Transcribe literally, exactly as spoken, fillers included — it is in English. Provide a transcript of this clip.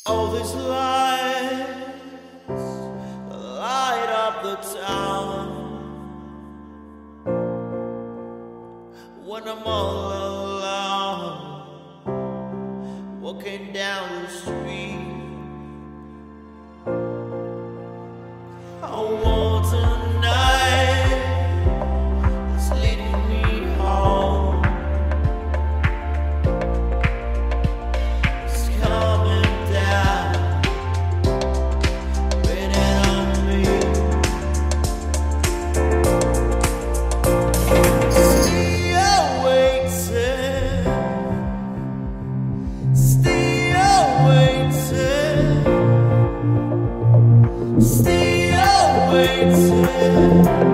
All these lights light up the town. When I'm all alone, walking down the street, I want tonight is leading me home. It's coming down, raining on me. Still waiting, still waiting, still waiting.